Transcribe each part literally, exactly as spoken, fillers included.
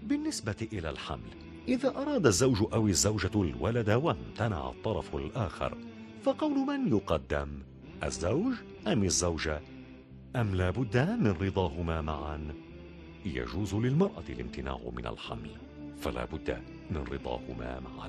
بالنسبة إلى الحمل، إذا أراد الزوج أو الزوجة الولد وامتنع الطرف الآخر، فقول من يقدم؟ الزوج أم الزوجة؟ أم لا بد من رضاهما معا؟ يجوز للمرأة الامتناع من الحمل، فلا بد من رضاهما معا.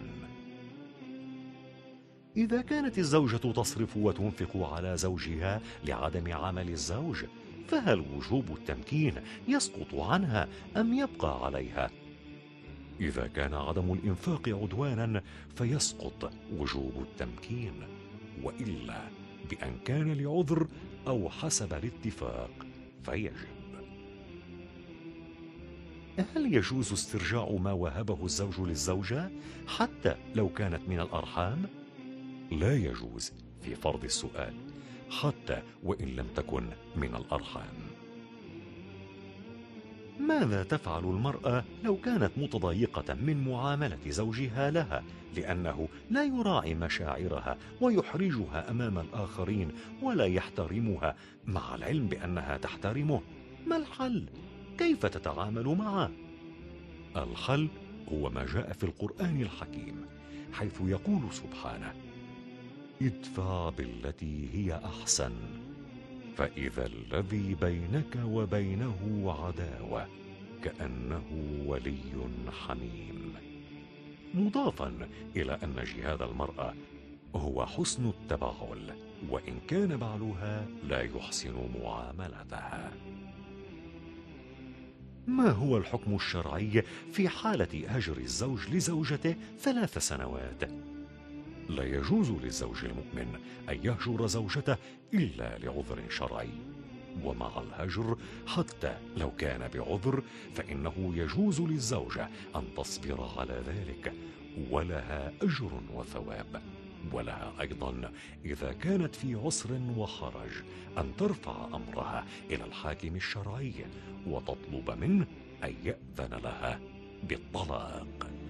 إذا كانت الزوجة تصرف وتنفق على زوجها لعدم عمل الزوج، فهل وجوب التمكين يسقط عنها أم يبقى عليها؟ إذا كان عدم الإنفاق عدوانا فيسقط وجوب التمكين، وإلا بأن كان لعذر أو حسب الاتفاق فيجب. هل يجوز استرجاع ما وهبه الزوج للزوجة حتى لو كانت من الأرحام؟ لا يجوز في فرض السؤال، حتى وإن لم تكن من الأرحام. ماذا تفعل المرأة لو كانت متضايقة من معاملة زوجها لها لأنه لا يراعي مشاعرها ويحرجها أمام الآخرين ولا يحترمها، مع العلم بأنها تحترمه؟ ما الحل؟ كيف تتعامل معه؟ الحل هو ما جاء في القرآن الحكيم، حيث يقول سبحانه: ادفع بالتي هي أحسن، فإذا الذي بينك وبينه عداوة كأنه ولي حميم. مضافا إلى أن جهاد المرأة هو حسن التبعل، وإن كان بعلها لا يحسن معاملتها. ما هو الحكم الشرعي في حالة هجر الزوج لزوجته ثلاث سنوات؟ لا يجوز للزوج المؤمن أن يهجر زوجته إلا لعذر شرعي، ومع الهجر حتى لو كان بعذر فإنه يجوز للزوجة أن تصبر على ذلك، ولها أجر وثواب. ولها أيضا إذا كانت في عسر وحرج أن ترفع أمرها إلى الحاكم الشرعي وتطلب منه أن يأذن لها بالطلاق.